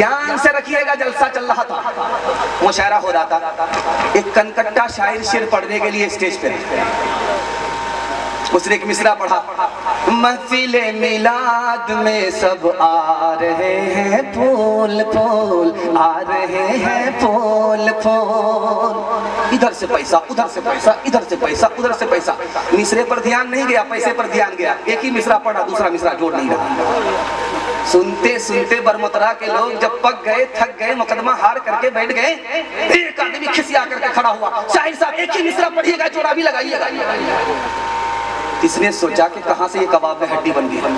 ध्यान से रखिएगा, जलसा चल रहा था, मुशायरा हो रहा था। एक कनकट्टा शायर शेर पढ़ने के लिए स्टेज पे, उसने एक मिसरा पढ़ा, महफिले मिलाद में सब आ रहे हैं फूल फूल, आ रहे हैं फूल फूल, इधर से पैसा उधर से पैसा, इधर से पैसा उधर से पैसा। मिसरे पर ध्यान नहीं गया, पैसे पर ध्यान गया। एक ही मिसरा पढ़ा, दूसरा मिसरा जोड़ नहीं रहा। सुनते सुनते बरमुतरा के लोग जब पक गए, थक गए, मुकदमा हार करके बैठ गए, एक आदमी खिसिया करके खड़ा हुआ, शाहिर साहब एक ही मिसरा पढ़िएगा, जोड़ा भी लगाइएगा। इसने सोचा कि कहां से ये कबाब में हड्डी बन गई।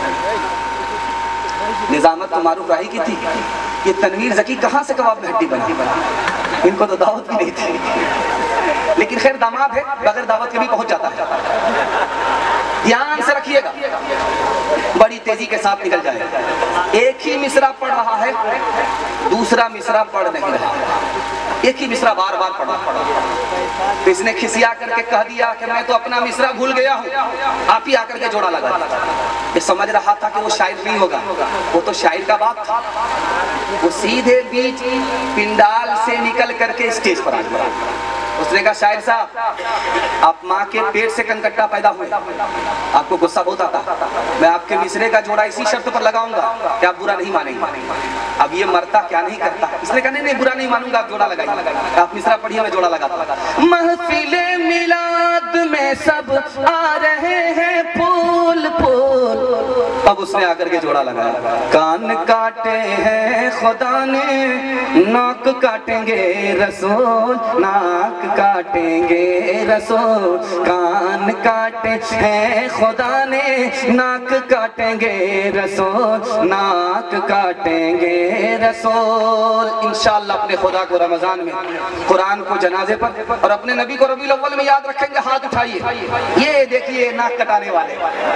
निजामत तो मारूफ राही की थी, ये तनवीर ज़की कहां से कबाब में हड्डी बनी। इनको तो दावत भी नहीं थी, लेकिन खैर दामाद है, बगैर दावत के भी पहुंच जाता है। ध्यान से रखिएगा, बड़ी तेजी के साथ निकल जाए। एक ही मिसरा पढ़ रहा है, दूसरा मिसरा पढ़ नहीं रहा, एक ही मिसरा बार बार पढ़ा। तो इसने खिसिया करके कह दिया कि मैं तो अपना मिसरा भूल गया हूँ, आप ही आकर के जोड़ा लगा। ये समझ रहा था कि वो शायर नहीं होगा, वो तो शायर का बाप था। वो सीधे बीच पिंडाल से निकल करके स्टेज पर आ गया। उसने कहा, शायर साहब आप माँ के पेट से कनकट्टा पैदा हुए, आपको गुस्सा बहुत आता, मैं आपके मिसरे का जोड़ा इसी शर्त पर लगाऊंगा कि आप बुरा नहीं मानेंगे। अब ये मरता क्या नहीं करता। इसने कहा, नहीं बुरा नहीं मानूंगा, आप जोड़ा लगाइए, आप मिसरा पढ़िए, मैं जोड़ा लगाता। महफिले मिलाद में सब आ रहे हैं फूल फूल। अब उसने आकर के जोड़ा लगाया। कान काटे हैं खुदा ने, नाक काटेंगे रसूल, नाक काटेंगे रसूल। कान काटे हैं खुदा ने, नाक काटेंगे रसूल, नाक काटेंगे रसूल। इंशाअल्लाह अपने खुदा को रमजान में, कुरान को जनाजे पर और अपने नबी को रबीउल अव्वल में याद रखेंगे। हाथ उठाइए, ये देखिए नाक कटाने वाले।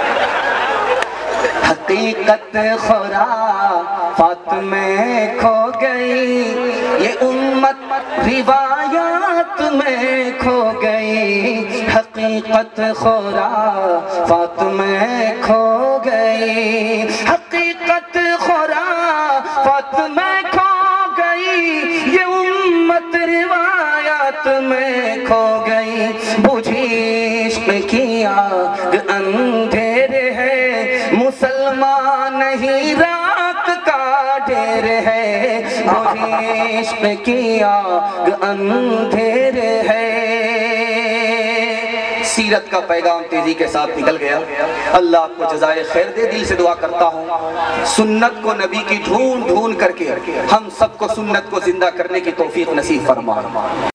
हकीकत खुराफात में खो गई, ये उम्मत रिवायात में खो गई। हकीकत खुराफात में खो गई, हकीकत खुराफात में खो गई, ये उम्मत रिवायात में खो गई। बुझी इश्क की आग अंधेरे है, मुसलमान नहीं रात का ढेर है। बुझी इश्क की आग अंधेरे है। सीरत का पैगाम तेजी के साथ निकल गया। अल्लाह आपको जज़ाए खैर दे। दिल से दुआ करता हूँ सुन्नत को नबी की ढूंढ ढूंढ करके हम सबको सुन्नत को जिंदा करने की तौफीक नसीब फरमा।